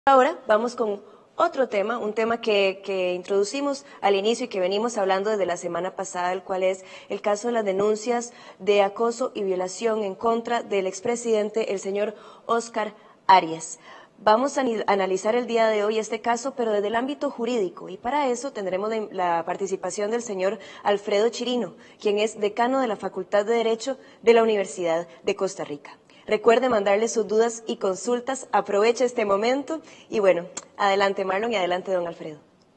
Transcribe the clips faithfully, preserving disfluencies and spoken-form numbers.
Ahora vamos con otro tema, un tema que, que introducimos al inicio y que venimos hablando desde la semana pasada, el cual es el caso de las denuncias de acoso y violación en contra del expresidente, el señor Óscar Arias. Vamos a analizar el día de hoy este caso, pero desde el ámbito jurídico, y para eso tendremos la participación del señor Alfredo Chirino, quien es decano de la Facultad de Derecho de la Universidad de Costa Rica. Recuerde mandarle sus dudas y consultas, aproveche este momento y bueno, adelante Marlon y adelante don Alfredo.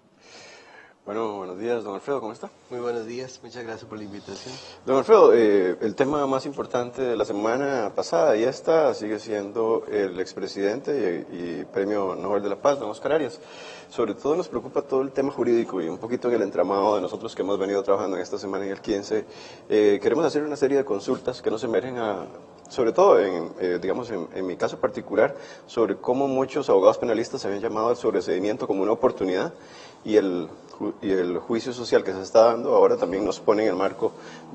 Bueno, buenos días, don Alfredo, ¿cómo está? Muy buenos días, muchas gracias por la invitación. Don Alfredo, eh, el tema más importante de la semana pasada y esta sigue siendo el expresidente y, y Premio Nobel de la Paz, don Óscar Arias. Sobre todo nos preocupa todo el tema jurídico y un poquito en el entramado de nosotros que hemos venido trabajando en esta semana en el quince. Eh, queremos hacer una serie de consultas que nos emergen a... sobre todo, en, eh, digamos, en, en mi caso particular, sobre cómo muchos abogados penalistas se habían llamado al sobreseimiento como una oportunidad y el, y el juicio social que se está dando ahora también nos pone en el marco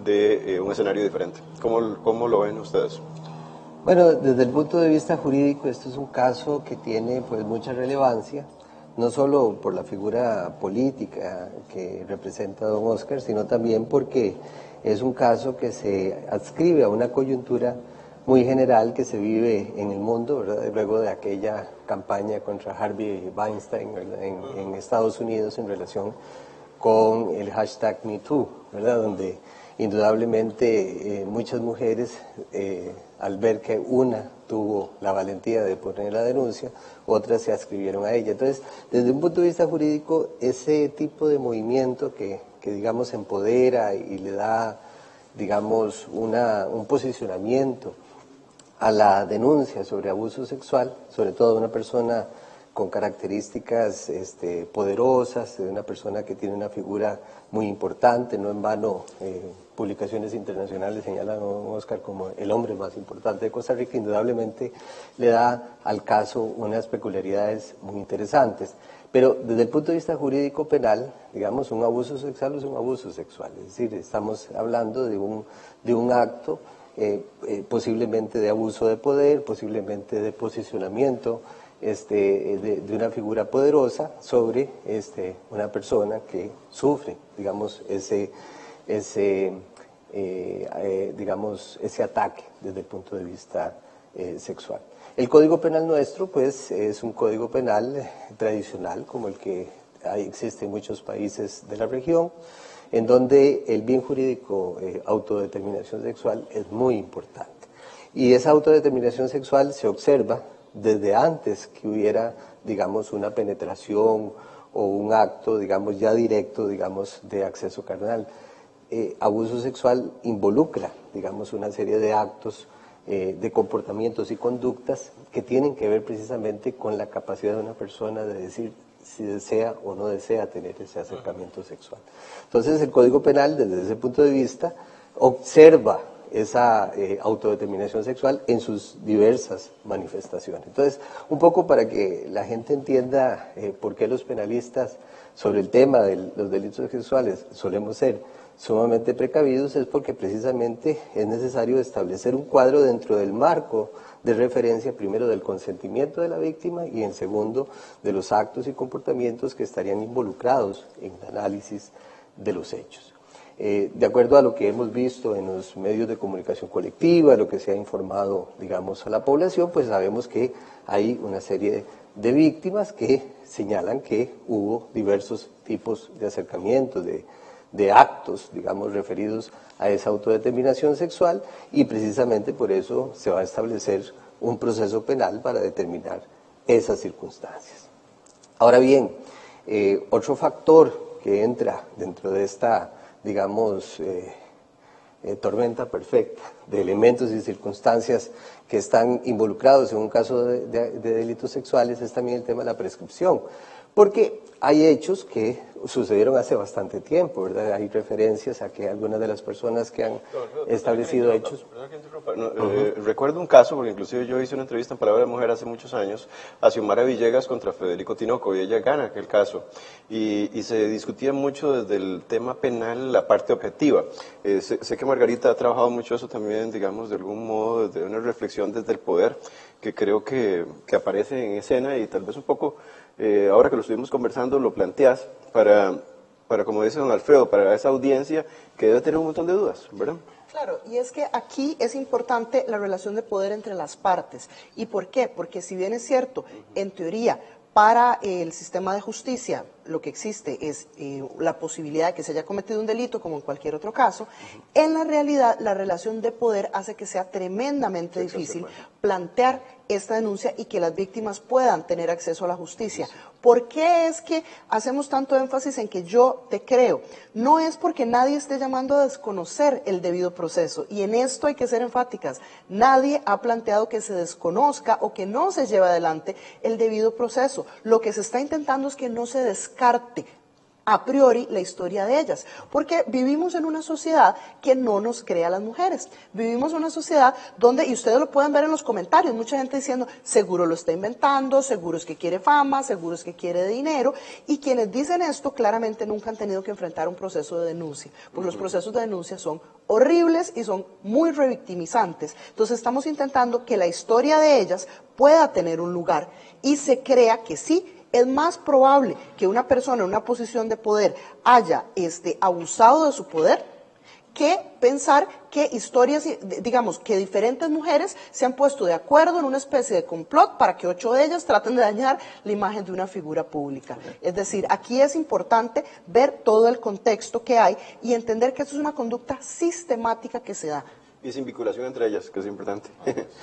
de eh, un escenario diferente. ¿Cómo, cómo lo ven ustedes? Bueno, desde el punto de vista jurídico, esto es un caso que tiene pues mucha relevancia, no solo por la figura política que representa don Óscar, sino también porque es un caso que se adscribe a una coyuntura muy general que se vive en el mundo, ¿verdad? Luego de aquella campaña contra Harvey Weinstein en, en Estados Unidos en relación con el hashtag MeToo, ¿verdad? Donde indudablemente eh, muchas mujeres, eh, al ver que una tuvo la valentía de poner la denuncia, otras se adscribieron a ella. Entonces, desde un punto de vista jurídico, ese tipo de movimiento que, que digamos, empodera y le da, digamos, una, un posicionamiento a la denuncia sobre abuso sexual, sobre todo de una persona con características este, poderosas, de una persona que tiene una figura muy importante, no en vano eh, publicaciones internacionales señalan a don Óscar como el hombre más importante de Costa Rica, indudablemente le da al caso unas peculiaridades muy interesantes. Pero desde el punto de vista jurídico penal, digamos, un abuso sexual es un abuso sexual, es decir, estamos hablando de un, de un acto Eh, eh, posiblemente de abuso de poder, posiblemente de posicionamiento este, de, de una figura poderosa sobre este, una persona que sufre, digamos, ese, ese, eh, eh, digamos, ese ataque desde el punto de vista eh, sexual. El Código Penal nuestro, pues, es un código penal tradicional, como el que hay, existe en muchos países de la región, en donde el bien jurídico eh, autodeterminación sexual es muy importante. Y esa autodeterminación sexual se observa desde antes que hubiera, digamos, una penetración o un acto, digamos, ya directo, digamos, de acceso carnal. Eh, abuso sexual involucra, digamos, una serie de actos, eh, de comportamientos y conductas que tienen que ver precisamente con la capacidad de una persona de decir si desea o no desea tener ese acercamiento sexual. Entonces el Código Penal, desde ese punto de vista, observa esa eh, autodeterminación sexual en sus diversas manifestaciones. Entonces, un poco para que la gente entienda eh, por qué los penalistas sobre el tema de los delitos sexuales solemos ser sumamente precavidos, es porque precisamente es necesario establecer un cuadro dentro del marco de referencia, primero del consentimiento de la víctima y en segundo de los actos y comportamientos que estarían involucrados en el análisis de los hechos. Eh, de acuerdo a lo que hemos visto en los medios de comunicación colectiva, lo que se ha informado, digamos, a la población, pues sabemos que hay una serie de víctimas que señalan que hubo diversos tipos de acercamientos, de de actos, digamos, referidos a esa autodeterminación sexual y precisamente por eso se va a establecer un proceso penal para determinar esas circunstancias. Ahora bien, eh, otro factor que entra dentro de esta, digamos, eh, eh, tormenta perfecta de elementos y circunstancias que están involucrados en un caso de, de, de delitos sexuales es también el tema de la prescripción, porque hay hechos que sucedieron hace bastante tiempo, ¿verdad? Hay referencias a que algunas de las personas que han no, no, establecido hechos... No, uh-huh. eh, recuerdo un caso, porque inclusive yo hice una entrevista en Palabra de Mujer hace muchos años, a Xiomara Villegas contra Federico Tinoco, y ella gana aquel caso. Y, y se discutía mucho desde el tema penal la parte objetiva. Eh, sé, sé que Margarita ha trabajado mucho eso también también, digamos, de algún modo, desde una reflexión desde el poder, que creo que, que aparece en escena y tal vez un poco, eh, ahora que lo estuvimos conversando, lo planteas para, para, como dice don Alfredo, para esa audiencia que debe tener un montón de dudas, ¿verdad? Claro, y es que aquí es importante la relación de poder entre las partes. ¿Y por qué? Porque si bien es cierto, en teoría, para el sistema de justicia lo que existe es eh, la posibilidad de que se haya cometido un delito como en cualquier otro caso, uh-huh. En la realidad la relación de poder hace que sea tremendamente difícil plantear esta denuncia y que las víctimas puedan tener acceso a la justicia. ¿Por qué es que hacemos tanto énfasis en que yo te creo? No es porque nadie esté llamando a desconocer el debido proceso, y en esto hay que ser enfáticas. Nadie ha planteado que se desconozca o que no se lleve adelante el debido proceso. Lo que se está intentando es que no se descarte a priori la historia de ellas, porque vivimos en una sociedad que no nos cree a las mujeres, vivimos en una sociedad donde, y ustedes lo pueden ver en los comentarios, mucha gente diciendo, seguro lo está inventando, seguro es que quiere fama, seguro es que quiere dinero, y quienes dicen esto claramente nunca han tenido que enfrentar un proceso de denuncia, porque los procesos de denuncia son horribles y son muy revictimizantes. Entonces estamos intentando que la historia de ellas pueda tener un lugar y se crea que sí. Es más probable que una persona en una posición de poder haya este, abusado de su poder que pensar que historias, digamos, que diferentes mujeres se han puesto de acuerdo en una especie de complot para que ocho de ellas traten de dañar la imagen de una figura pública. Es decir, aquí es importante ver todo el contexto que hay y entender que esto es una conducta sistemática que se da. Y sin vinculación entre ellas, que es importante.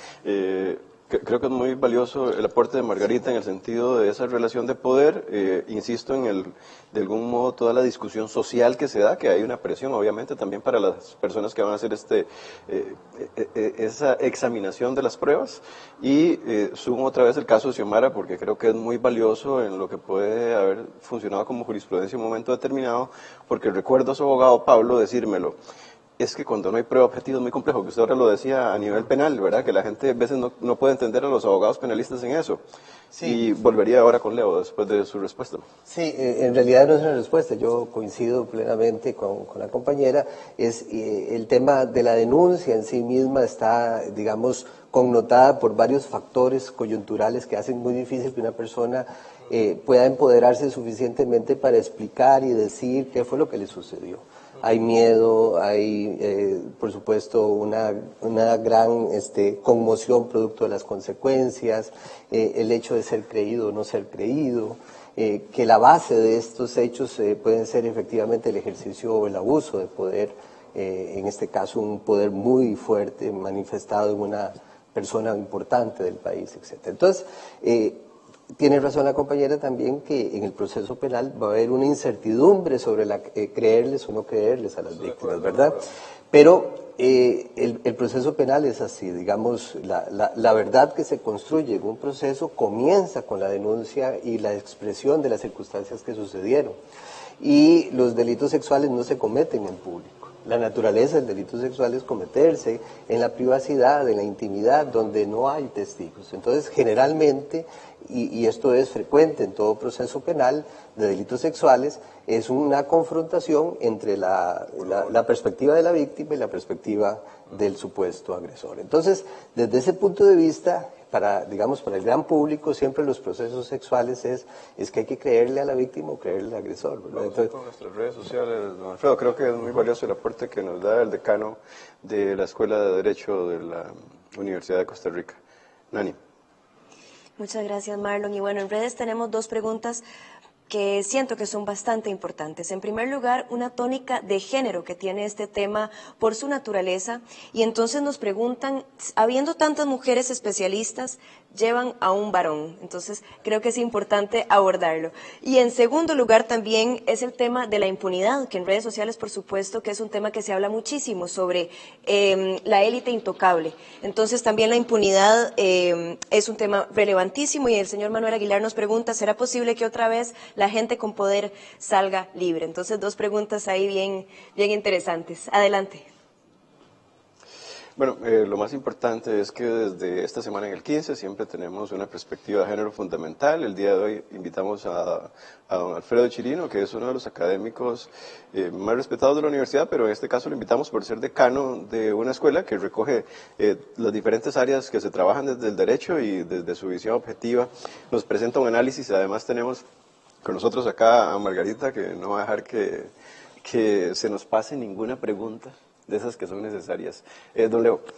eh, Creo que es muy valioso el aporte de Margarita en el sentido de esa relación de poder. Eh, insisto en el, de algún modo, toda la discusión social que se da, que hay una presión, obviamente, también para las personas que van a hacer este, eh, eh, esa examinación de las pruebas. Y eh, sumo otra vez el caso de Xiomara, porque creo que es muy valioso en lo que puede haber funcionado como jurisprudencia en un momento determinado, porque recuerdo a su abogado Pablo decírmelo. Es que cuando no hay prueba objetiva es muy complejo, que usted ahora lo decía a nivel penal, ¿verdad? Que la gente a veces no, no puede entender a los abogados penalistas en eso. Sí. Y volvería ahora con Leo después de su respuesta. Sí, eh, en realidad no es una respuesta, yo coincido plenamente con, con la compañera. Es eh, el tema de la denuncia en sí misma está, digamos, connotada por varios factores coyunturales que hacen muy difícil que una persona eh, pueda empoderarse suficientemente para explicar y decir qué fue lo que le sucedió. Hay miedo, hay, eh, por supuesto, una, una gran este, conmoción producto de las consecuencias, eh, el hecho de ser creído o no ser creído, eh, que la base de estos hechos eh, pueden ser efectivamente el ejercicio o el abuso de poder, eh, en este caso un poder muy fuerte manifestado en una persona importante del país, etcétera. Entonces, eh, tiene razón la compañera también que en el proceso penal va a haber una incertidumbre sobre la, eh, creerles o no creerles a las víctimas, ¿verdad? Pero eh, el, el proceso penal es así, digamos, la, la, la verdad que se construye en un proceso comienza con la denuncia y la expresión de las circunstancias que sucedieron. Y los delitos sexuales no se cometen en público. La naturaleza del delito sexual es cometerse en la privacidad, en la intimidad, donde no hay testigos. Entonces, generalmente, y, y esto es frecuente en todo proceso penal de delitos sexuales, es una confrontación entre la, la, la perspectiva de la víctima y la perspectiva del supuesto agresor. Entonces, desde ese punto de vista, para, digamos, para el gran público, siempre los procesos sexuales es, es que hay que creerle a la víctima o creerle al agresor, ¿verdad? Entonces, con nuestras redes sociales, don Alfredo, creo que es muy valioso el aporte que nos da el decano de la Escuela de Derecho de la Universidad de Costa Rica. Nani. Muchas gracias, Marlon. Y bueno, en redes tenemos dos preguntas que siento que son bastante importantes. En primer lugar, una tónica de género que tiene este tema por su naturaleza, y entonces nos preguntan, habiendo tantas mujeres especialistas, llevan a un varón. Entonces, creo que es importante abordarlo. Y en segundo lugar, también es el tema de la impunidad, que en redes sociales, por supuesto, que es un tema que se habla muchísimo sobre eh, la élite intocable. Entonces, también la impunidad eh, es un tema relevantísimo, y el señor Manuel Aguilar nos pregunta, ¿será posible que otra vez la gente con poder salga libre? Entonces, dos preguntas ahí bien, bien interesantes. Adelante. Bueno, eh, lo más importante es que desde esta semana en el quince siempre tenemos una perspectiva de género fundamental. El día de hoy invitamos a, a don Alfredo Chirino, que es uno de los académicos eh, más respetados de la universidad, pero en este caso lo invitamos por ser decano de una escuela que recoge eh, las diferentes áreas que se trabajan desde el derecho y desde su visión objetiva. Nos presenta un análisis y además tenemos con nosotros acá a Margarita, que no va a dejar que, que se nos pase ninguna pregunta de esas que son necesarias. Eh, don Leo.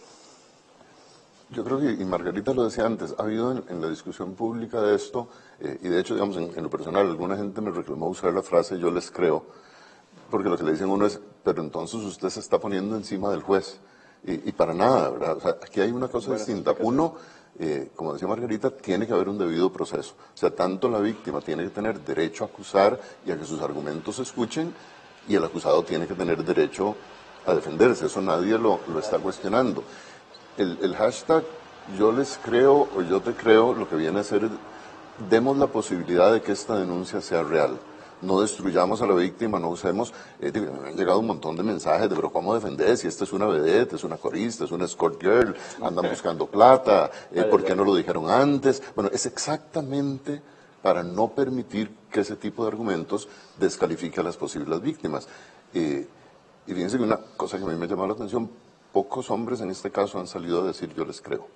Yo creo que, y Margarita lo decía antes, ha habido en, en la discusión pública de esto, eh, y de hecho, digamos, en, en lo personal, alguna gente me reclamó usar la frase yo les creo, porque lo que le dicen a uno es, pero entonces usted se está poniendo encima del juez, y, y para nada, ¿verdad? O sea, aquí hay una cosa Buena distinta. Uno, eh, como decía Margarita, tiene que haber un debido proceso. O sea, tanto la víctima tiene que tener derecho a acusar y a que sus argumentos se escuchen, y el acusado tiene que tener derecho a defenderse, eso nadie lo, lo está cuestionando. El, el hashtag yo les creo o yo te creo lo que viene a ser, demos la posibilidad de que esta denuncia sea real. No destruyamos a la víctima, no usemos, eh, me han llegado un montón de mensajes de pero cómo defender si esta es una vedette, es una corista, es una escort girl, andan buscando plata, eh, ¿por qué no lo dijeron antes? Bueno, es exactamente para no permitir que ese tipo de argumentos descalifique a las posibles víctimas. Eh, Y fíjense que una cosa que a mí me llamó la atención, pocos hombres en este caso han salido a decir yo les creo.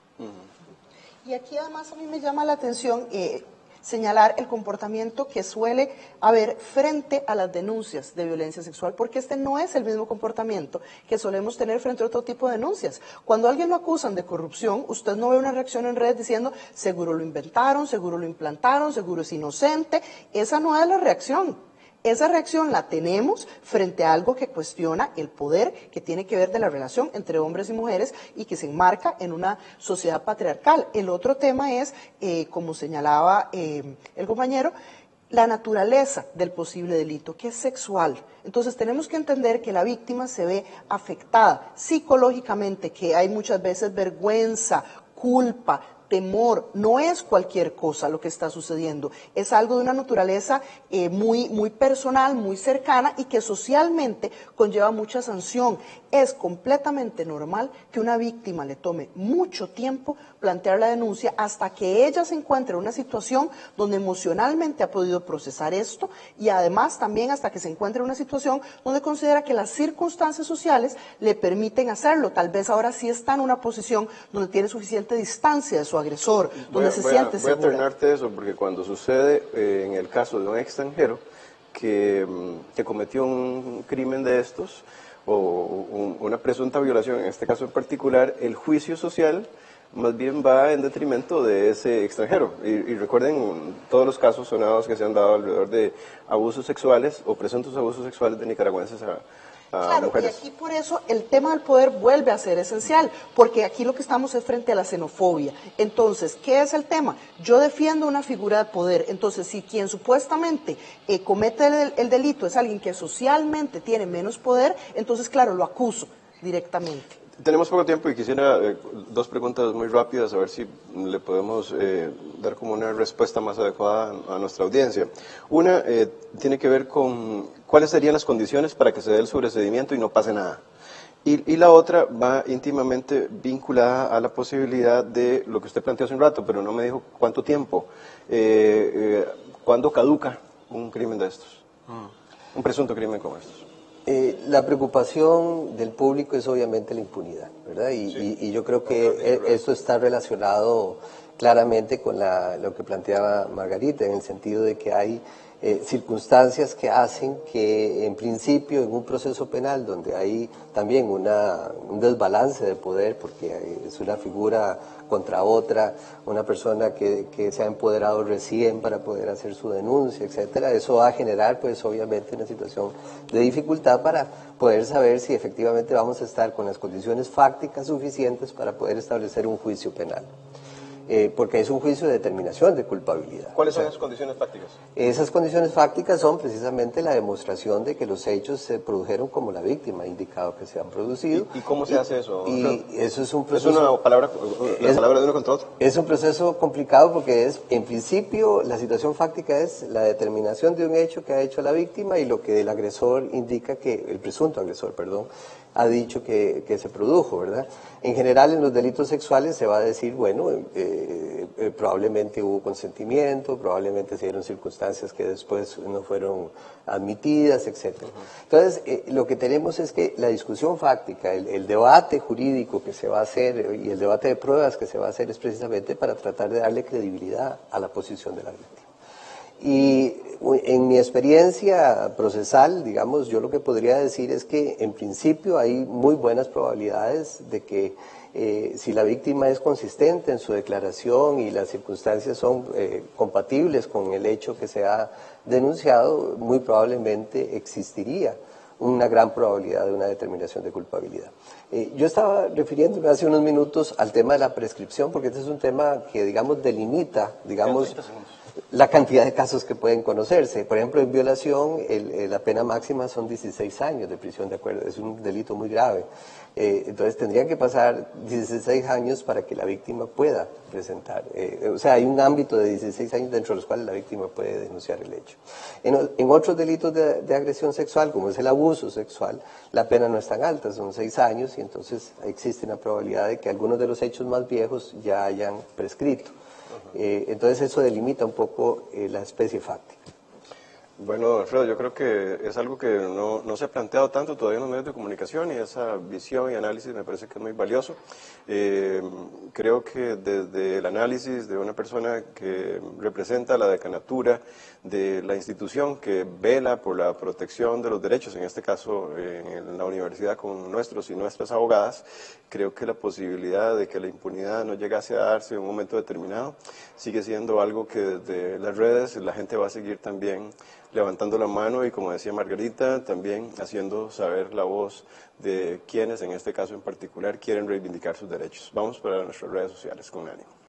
Y aquí además a mí me llama la atención eh, señalar el comportamiento que suele haber frente a las denuncias de violencia sexual, porque este no es el mismo comportamiento que solemos tener frente a otro tipo de denuncias. Cuando a alguien lo acusan de corrupción, usted no ve una reacción en redes diciendo seguro lo inventaron, seguro lo implantaron, seguro es inocente. Esa no es la reacción. Esa reacción la tenemos frente a algo que cuestiona el poder que tiene que ver de la relación entre hombres y mujeres y que se enmarca en una sociedad patriarcal. El otro tema es, eh, como señalaba eh, el compañero, la naturaleza del posible delito, que es sexual. Entonces tenemos que entender que la víctima se ve afectada psicológicamente, que hay muchas veces vergüenza, culpa, temor, no es cualquier cosa lo que está sucediendo, es algo de una naturaleza eh, muy, muy personal, muy cercana y que socialmente conlleva mucha sanción. Es completamente normal que una víctima le tome mucho tiempo plantear la denuncia hasta que ella se encuentre en una situación donde emocionalmente ha podido procesar esto y además también hasta que se encuentre en una situación donde considera que las circunstancias sociales le permiten hacerlo. Tal vez ahora sí está en una posición donde tiene suficiente distancia de su agresor, donde voy a, se voy siente a, voy segura. a ternarte eso, porque cuando sucede eh, en el caso de un extranjero que, que cometió un crimen de estos, o un, una presunta violación, en este caso en particular, el juicio social más bien va en detrimento de ese extranjero. Y, y recuerden todos los casos sonados que se han dado alrededor de abusos sexuales o presuntos abusos sexuales de nicaragüenses a, a Claro, mujeres. y aquí por eso el tema del poder vuelve a ser esencial, porque aquí lo que estamos es frente a la xenofobia. Entonces, ¿qué es el tema? Yo defiendo una figura de poder, entonces si quien supuestamente eh, comete el, el delito es alguien que socialmente tiene menos poder, entonces claro, lo acuso directamente. Tenemos poco tiempo y quisiera eh, dos preguntas muy rápidas, a ver si le podemos eh, dar como una respuesta más adecuada a, a nuestra audiencia. Una eh, tiene que ver con cuáles serían las condiciones para que se dé el sobreseimiento y no pase nada. Y, y la otra va íntimamente vinculada a la posibilidad de lo que usted planteó hace un rato, pero no me dijo cuánto tiempo. Eh, eh, ¿Cuándo caduca un crimen de estos? Mm. Un presunto crimen como estos. Eh, la preocupación del público es obviamente la impunidad, ¿verdad? Y, sí. y, y yo creo que eh, esto está relacionado claramente con la, lo que planteaba Margarita, en el sentido de que hay eh, circunstancias que hacen que en principio en un proceso penal donde hay también una, un desbalance de poder, porque es una figura contra otra, una persona que, que se ha empoderado recién para poder hacer su denuncia, etcétera, eso va a generar pues obviamente una situación de dificultad para poder saber si efectivamente vamos a estar con las condiciones fácticas suficientes para poder establecer un juicio penal. eh, porque es un juicio de determinación de culpabilidad. ¿Cuáles son esas condiciones fácticas? Esas condiciones fácticas son precisamente la demostración de que los hechos se produjeron como la víctima ha indicado que se han producido. ¿Y, y cómo se y, hace eso? Y eso es un proceso... ¿Es una palabra, la es, palabra de uno contra otro? Es un proceso complicado porque es, en principio, la situación fáctica es la determinación de un hecho que ha hecho la víctima y lo que el agresor indica que, el presunto agresor, perdón, ha dicho que, que se produjo, ¿verdad? En general, en los delitos sexuales se va a decir, bueno, eh, eh, probablemente hubo consentimiento, probablemente se dieron circunstancias que después no fueron admitidas, etcétera. Entonces, eh, lo que tenemos es que la discusión fáctica, el, el debate jurídico que se va a hacer y el debate de pruebas que se va a hacer es precisamente para tratar de darle credibilidad a la posición de la víctima. Y en mi experiencia procesal, digamos, yo lo que podría decir es que en principio hay muy buenas probabilidades de que eh, si la víctima es consistente en su declaración y las circunstancias son eh, compatibles con el hecho que se ha denunciado, muy probablemente existiría una gran probabilidad de una determinación de culpabilidad. Eh, yo estaba refiriéndome hace unos minutos al tema de la prescripción, porque este es un tema que, digamos, delimita, digamos, la cantidad de casos que pueden conocerse. Por ejemplo, en violación, el, el, la pena máxima son dieciséis años de prisión de acuerdo, es un delito muy grave. Eh, entonces tendrían que pasar dieciséis años para que la víctima pueda presentar. Eh, o sea, hay un ámbito de dieciséis años dentro de los cuales la víctima puede denunciar el hecho. En, en otros delitos de, de agresión sexual, como es el abuso sexual, la pena no es tan alta, son seis años, y entonces existe una probabilidad de que algunos de los hechos más viejos ya hayan prescrito. Eh, entonces eso delimita un poco eh, la especie fáctica. Bueno, Alfredo, yo creo que es algo que no, no se ha planteado tanto todavía en los medios de comunicación y esa visión y análisis me parece que es muy valioso. Eh, creo que desde el análisis de una persona que representa la decanatura de la institución que vela por la protección de los derechos, en este caso en la universidad con nuestros y nuestras abogadas, creo que la posibilidad de que la impunidad no llegase a darse en un momento determinado sigue siendo algo que desde las redes la gente va a seguir también levantando la mano y, como decía Margarita, también haciendo saber la voz de quienes, en este caso en particular, quieren reivindicar sus derechos. Vamos para nuestras redes sociales con ánimo.